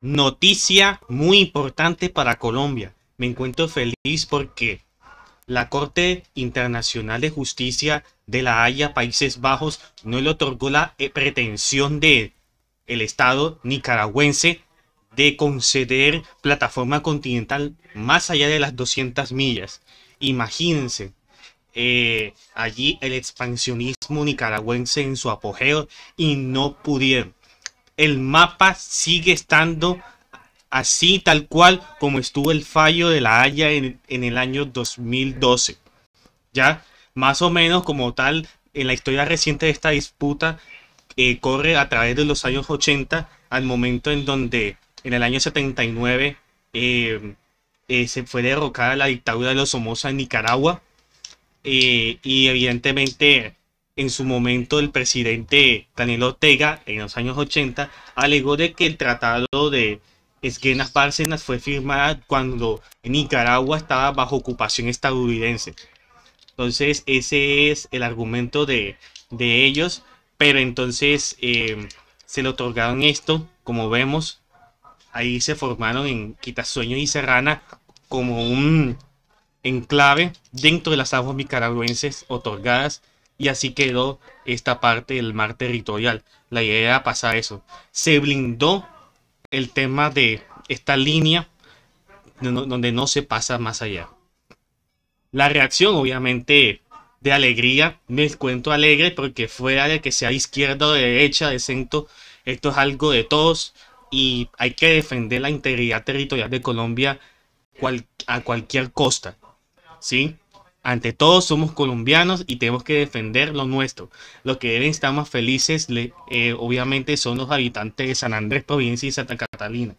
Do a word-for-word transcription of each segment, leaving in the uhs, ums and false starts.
Noticia muy importante para Colombia. Me encuentro feliz porque la Corte Internacional de Justicia de La Haya, Países Bajos, no le otorgó la eh, pretensión de el Estado nicaragüense de conceder plataforma continental más allá de las doscientas millas. Imagínense, eh, allí el expansionismo nicaragüense en su apogeo y no pudieron. El mapa sigue estando así tal cual como estuvo el fallo de La Haya en, en el año dos mil doce. Ya, más o menos como tal, en la historia reciente de esta disputa, eh, corre a través de los años ochenta al momento en donde en el año setenta y nueve eh, eh, se fue derrocada la dictadura de los Somoza en Nicaragua, eh, y evidentemente en su momento el presidente Daniel Ortega en los años ochenta alegó de que el tratado de Esguenas Bárcenas fue firmado cuando Nicaragua estaba bajo ocupación estadounidense. Entonces ese es el argumento de, de ellos, pero entonces eh, se le otorgaron esto, como vemos, ahí se formaron en Quitasueños y Serrana como un enclave dentro de las aguas nicaragüenses otorgadas, y así quedó esta parte del mar territorial. La idea era pasar eso. Se blindó el tema de esta línea donde no se pasa más allá. La reacción, obviamente, de alegría, me cuento alegre porque fuera de que sea izquierda o de derecha, de centro, esto es algo de todos y hay que defender la integridad territorial de Colombia cual, a cualquier costa, ¿sí? Ante todo somos colombianos y tenemos que defender lo nuestro. Los que deben estar más felices, le, eh, obviamente, son los habitantes de San Andrés, Providencia y Santa Catalina.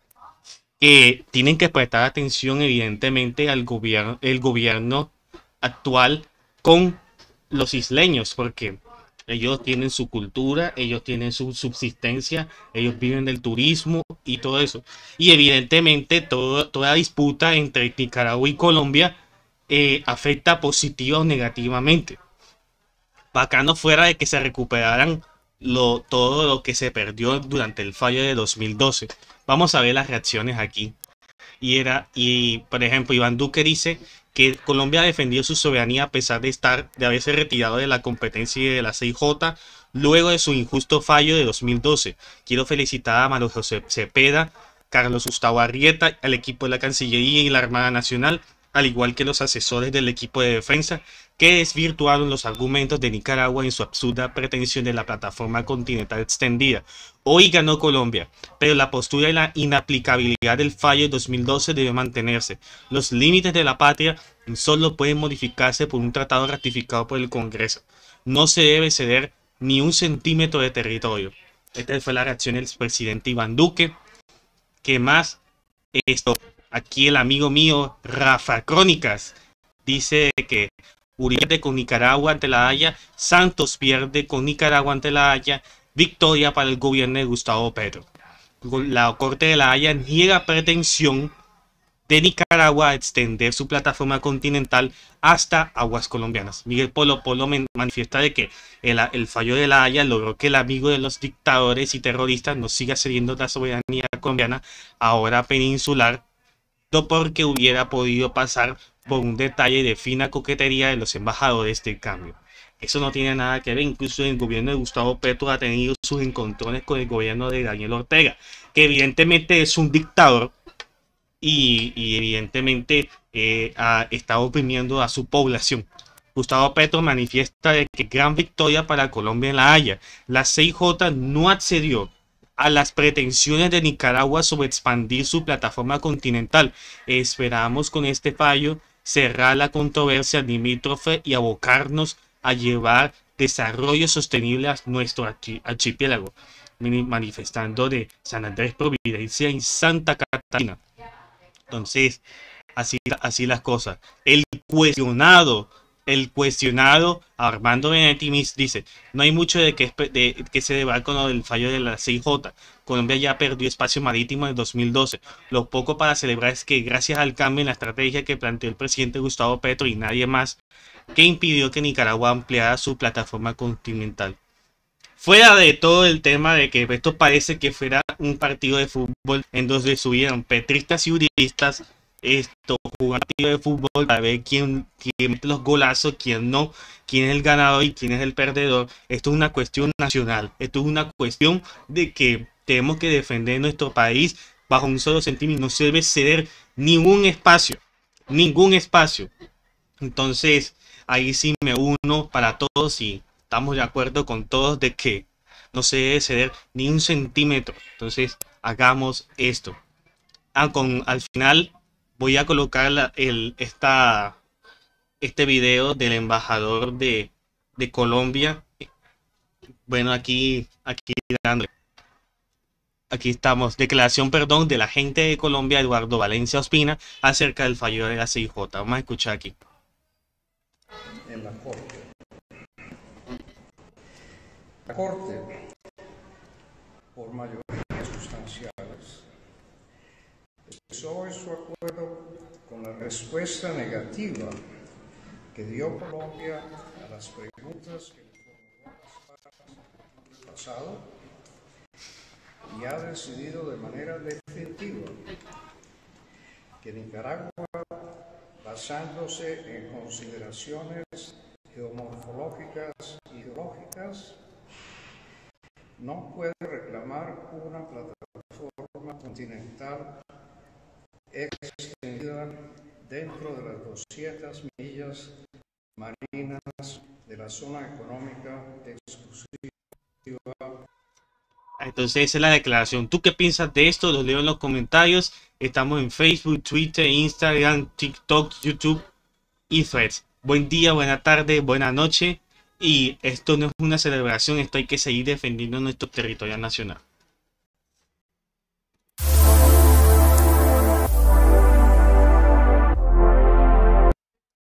Que tienen que prestar atención, evidentemente, al gobierno, el gobierno actual con los isleños, porque ellos tienen su cultura, ellos tienen su subsistencia, ellos viven del turismo y todo eso. Y evidentemente, todo, toda disputa entre Nicaragua y Colombia Eh, afecta positiva o negativamente. Bacano fuera de que se recuperaran lo, todo lo que se perdió durante el fallo de dos mil doce. Vamos a ver las reacciones aquí. Y, era, y por ejemplo, Iván Duque dice que Colombia ha defendido su soberanía a pesar de, estar, de haberse retirado de la competencia de la C I J luego de su injusto fallo de dos mil doce. Quiero felicitar a Mario José Cepeda, Carlos Gustavo Arrieta, al equipo de la Cancillería y la Armada Nacional, al igual que los asesores del equipo de defensa, que desvirtuaron los argumentos de Nicaragua en su absurda pretensión de la plataforma continental extendida. Hoy ganó Colombia, pero la postura y la inaplicabilidad del fallo de dos mil doce debe mantenerse. Los límites de la patria solo pueden modificarse por un tratado ratificado por el Congreso. No se debe ceder ni un centímetro de territorio. Esta fue la reacción del expresidente Iván Duque. ¿Qué más? Esto... Aquí el amigo mío, Rafa Crónicas, dice que Uribe pierde con Nicaragua ante La Haya, Santos pierde con Nicaragua ante La Haya, victoria para el gobierno de Gustavo Petro. La Corte de La Haya niega pretensión de Nicaragua a extender su plataforma continental hasta aguas colombianas. Miguel Polo Polo manifiesta de que el, el fallo de La Haya logró que el amigo de los dictadores y terroristas no siga cediendo la soberanía colombiana, ahora peninsular, porque hubiera podido pasar por un detalle de fina coquetería de los embajadores del cambio. Eso no tiene nada que ver. Incluso el gobierno de Gustavo Petro ha tenido sus encontrones con el gobierno de Daniel Ortega, que evidentemente es un dictador y, y evidentemente eh, ha estado oprimiendo a su población. Gustavo Petro manifiesta de que gran victoria para Colombia en La Haya. La C I J no accedió a las pretensiones de Nicaragua sobre expandir su plataforma continental. Esperamos con este fallo cerrar la controversia limítrofe y abocarnos a llevar desarrollo sostenible a nuestro archipiélago, manifestando de San Andrés, Providencia y Santa Catalina. Entonces, así, así las cosas. El cuestionado El cuestionado Armando Benedetti dice: no hay mucho de que, de, que se deba con el fallo de la C I J. Colombia ya perdió espacio marítimo en dos mil doce. Lo poco para celebrar es que gracias al cambio en la estrategia que planteó el presidente Gustavo Petro y nadie más, que impidió que Nicaragua ampliara su plataforma continental. fuera de todo el tema de que esto parece que fuera un partido de fútbol en donde subieron petristas y uristas, esto, jugar un partido de fútbol para ver quién, quién mete los golazos, quién no, quién es el ganador y quién es el perdedor. Esto es una cuestión nacional, esto es una cuestión de que tenemos que defender nuestro país bajo un solo sentimiento. No se debe ceder ningún espacio, ningún espacio. Entonces, ahí sí me uno para todos y estamos de acuerdo con todos de que no se debe ceder ni un centímetro. Entonces, hagamos esto. Ah, con, al final voy a colocar la, el, esta, este video del embajador de, de Colombia. Bueno, aquí, aquí, aquí estamos. Declaración, perdón, de la gente de Colombia, Eduardo Valencia Ospina, acerca del fallo de la C I J. Vamos a escuchar aquí. En la Corte. La Corte, por mayoría sustanciales, expresó su acuerdo con la respuesta negativa que dio Colombia a las preguntas que le formuló las partes en el pasado y ha decidido de manera definitiva que Nicaragua, basándose en consideraciones geomorfológicas y geológicas, no puede reclamar una plataforma continental extendida dentro de las doscientas millas marinas de la zona económica exclusiva. Entonces esa es la declaración. ¿Tú qué piensas de esto? Los leo en los comentarios. Estamos en Facebook, Twitter, Instagram, TikTok, YouTube y Threads. Buen día, buena tarde, buena noche. Y esto no es una celebración, esto hay que seguir defendiendo nuestro territorio nacional.